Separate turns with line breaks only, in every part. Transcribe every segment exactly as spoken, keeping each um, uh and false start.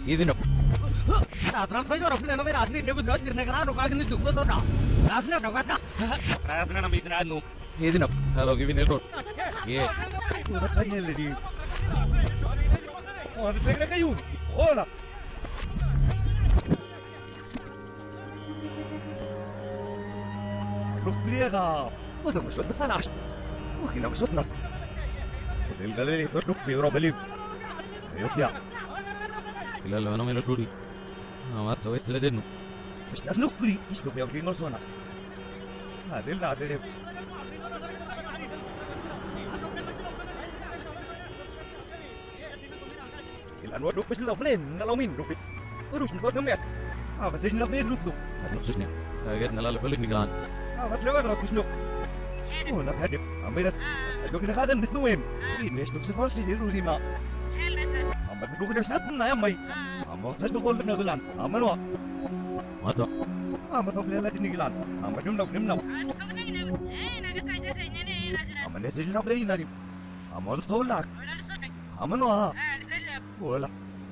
ഇതിനോ ഇതിനോ ഹലോ ഗിവിൻ എൽബോ ഏ
tagliali oh ti credo che aiuti ora ركليها هذا مش بس انا عشت وهنا مش نص الجلالي تروح بيروح بليف يطلع
لا لا انا ما نقولي ما سويت سلدنو
مش ناس نقولي مش نقولي يا فين صنع هذا اللي عدل الانوار روح بس لابلين نلومين روح روح نقول كم يا اه بس ايش نلومين نطلب
نفسنا جاتنا لا بلك نقلان
اه بس لو انا كنت نو هو انا هادي امي بس لو كنا هذا نتنوم ليش نكسفر شيء يروي ما اما تقول كده شاتنا يا امي اما تسجل نقول لنا نقلان اما نو
ما تو
اما تو بلا لك نقلان اما نم نو نم نو اما نسجل نو بلا نادي اما تو لك اما نو ولا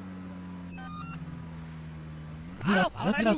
خلاص خلاص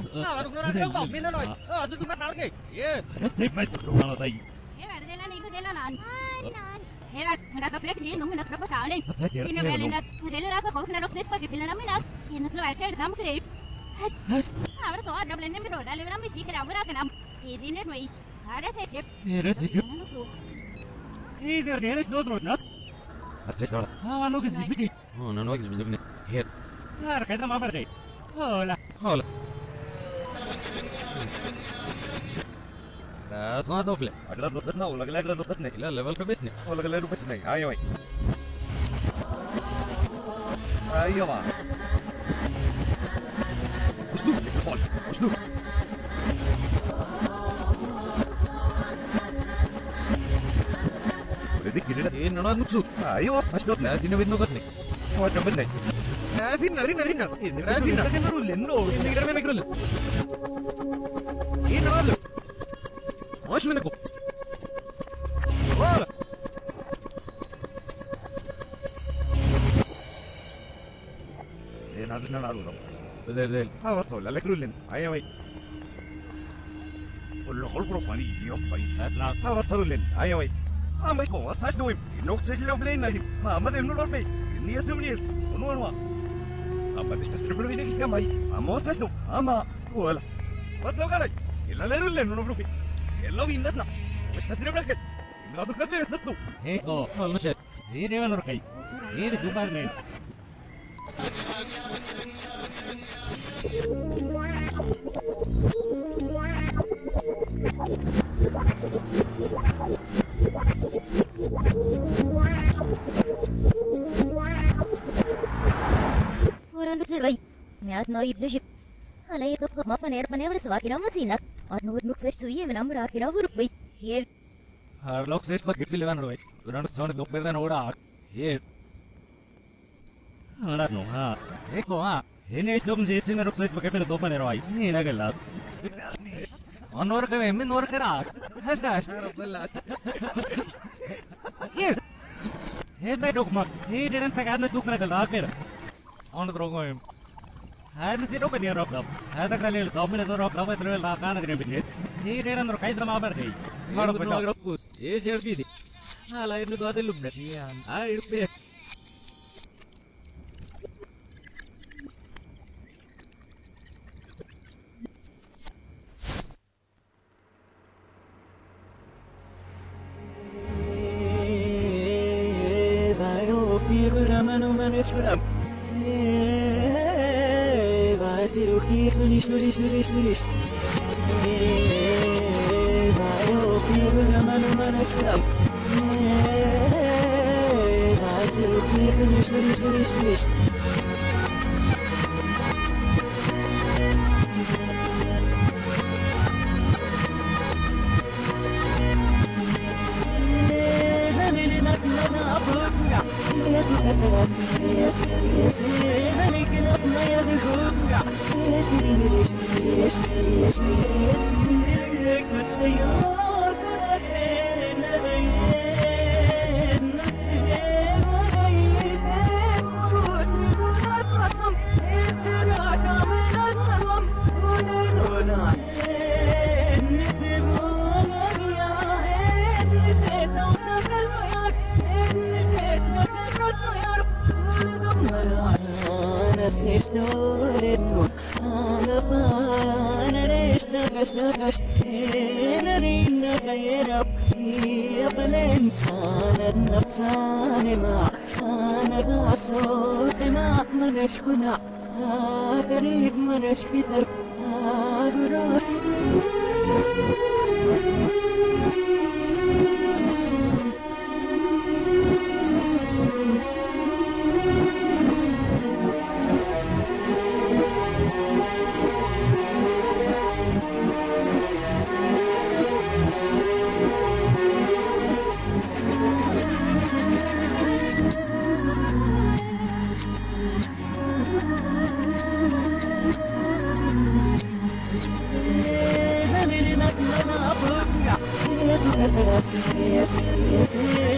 Hola. Hola. Das no doble.
اغلى ضغطتنا ولا اغلى ضغطتنا
لا ليفل كبسني.
ولا اغلى ضغطتنا ايوه ايوه اسلوب البول اسلوب ولديك جنينة
ايه نوع مكسور.
ايوه اشلوب
لازم نبيد نقطني.
هو جنبنا
لازم نرينا رينا.
لازم نقول انه
نقدر ما نقول. ايه نوع له؟ مش منكم. ولا.
ايه نادنا نادنا
بدل بدل.
ها وصل لك رولين ايوه كل خلق رفاني يوم باي
اسمع.
ها وصل لين ايوه اما يكون وصل دويم انك سجل بلين نادي ما ما دم نور بي اني اسمني ونور اما تستسرب له فيك كم هاي اما وصل اما ولا وصل قال الا لا رولين نور في الا وينتنا تستسرب لك الا تكذب يستو
هيك اه والله شيء هي دي ولا ركاي هي دي دوبار مين
Orang tu terbaik. Miat noi ibnu ship. Alai itu kemana paner paner boleh sewa kira masih nak. Anu nuk sesuai suyi menam berak kira buruk baik. Here.
Har lok ses pak gipli levan roy. Uran sound dok berdan ora. Here. Ora no ha. Eko ha. Hene is dok ses singa lok ses pak gipli dok paner roy. Ni na gala. Onor ke men nor kara. Has das. Here. Here na dok mak. He didn't take adnes dok na gala kira. On the wrong I didn't see nobody rock up. I had a little software to rock up with real Lakana business. He did on the Kaidra Maberday. Not of a rock goose. Yes, you're busy. I like to go to look at me and I pay.
I hope you're a man who managed with them. Vai ser o que no lixo, no lixo, no lixo, no lixo. Vai o que na mano, mano, esperam. Vai ser o que no lixo, no lixo, no lixo, no lixo. Yes, yes, yes, yes, yes, na likin up na ya de gunga. Yes, yes, yes, yes, yes, yes, na نغش نرينا غيرب يا بلين كانت نفساني ما أنا قصوت ما منش كنا قريب منش بيتر قرار Yes, yes, yes, yes,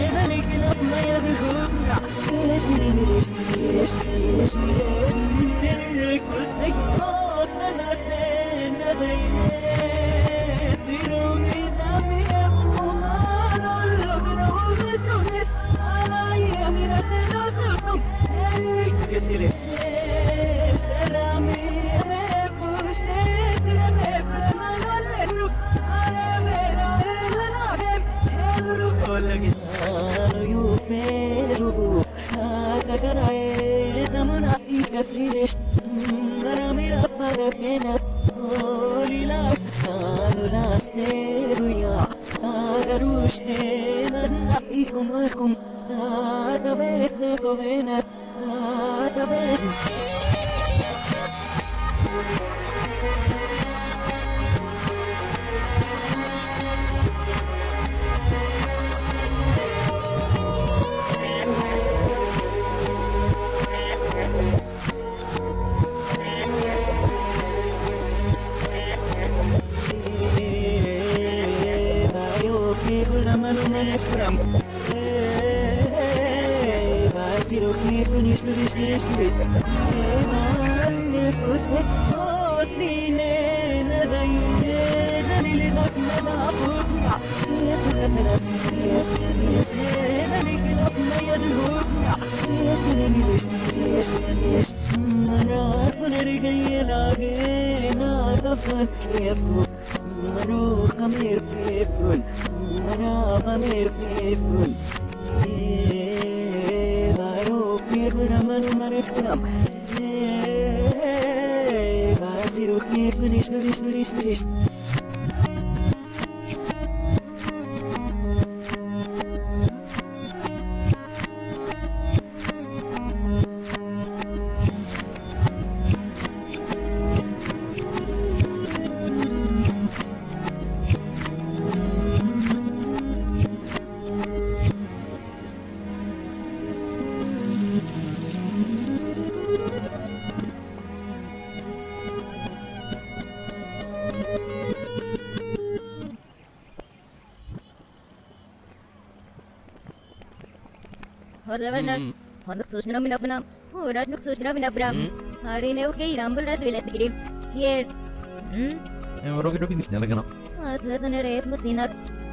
Hola, Bernard. Hondak sochna min apna. Horat nuk sochna min apna. Hari ne okay rambal rat vilat girim. Here. Hmm.
ഞാൻ rocket ഒക്കെ നിൽക്കണം
Asla തന്നെ റേപ്പ് മസീന.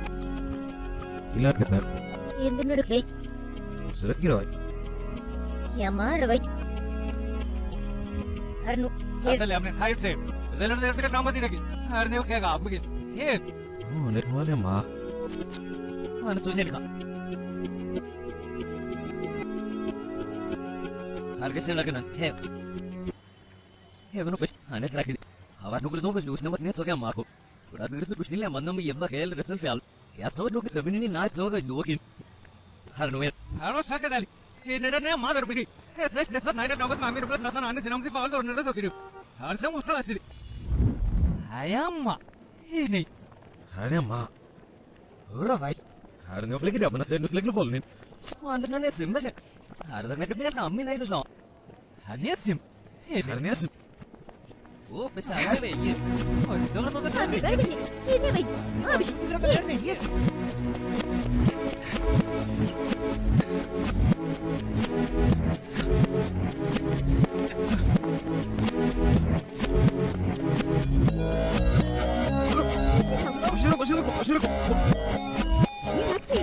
ഇല്ല കേട്ടോ
എന്തിനോട് കൈ.
ശ്രദ്ധിക്കോ
യമാര വൈ. ഹർനു.
അതല്ലേ हमने हाइट से इधर उधर फिर नाम बता रखी हरने को क्या कहा आपके ये
ഓ നെറ്റ് പോലെ മാ
मैंने सोचे लिखा हर कैसे लगना है है वो कुछ आने ट्रैक हवा नुकल दो कुछ उसने मत नहीं सो क्या मां को थोड़ा देर से कुछ नहीं ले मन में ये खेल रसल ख्याल यार सो लोग कभी नहीं नाच सो गए दो की हर नो हर नो सके डाली ये नेडर ने मादर बिगी ये जस्ट ने सब नाइट नौबत मामी रुपए नतन आने सिनेमा से फाल तो नेडर सो किरो हर से मुश्किल आस्ती आयाम्मा ये नहीं
अरे माँ
ओरा भाई
हर ने अपने अपना तेरे नुकले के बोलने
अंदर ने सिम में हर तक ने अपना अम्मी नहीं रुसना हर ने सिम
हर ने सिम
ओ पिछला आ गए ये और दोनों तो तो
Abi ver beni. Dinle bey. Abi.
इधर पे नहीं ये Cochilo, cochilo, cochilo.
Taxi.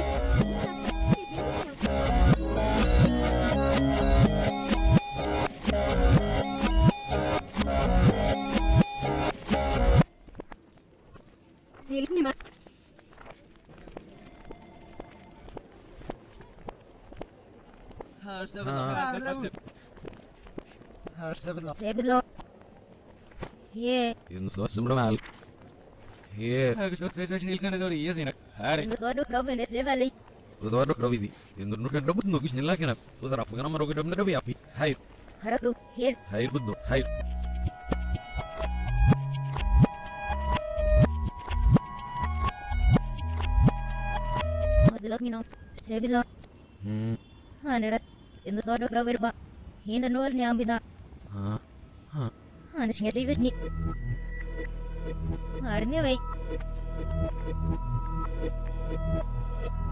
Sebelum. Ye.
Yunus doa sebelum mal. Ye. Aku sudah saya nilkan itu iya sih nak. Hari.
Itu doa kau bener levali.
Itu doa dokter Widi. Yunus nukan robot nukis nilai kan. Itu rapu kan nama roket domna dobi api. Hai.
Harap tu. Here.
Hai budu. Hai.
Adalah ni no. Sebelum.
Hmm.
Anda. Itu doa kau berba. Hina nol ni ambida.
Hah. Hah.
Anda sih ngerti ni. Arnya baik.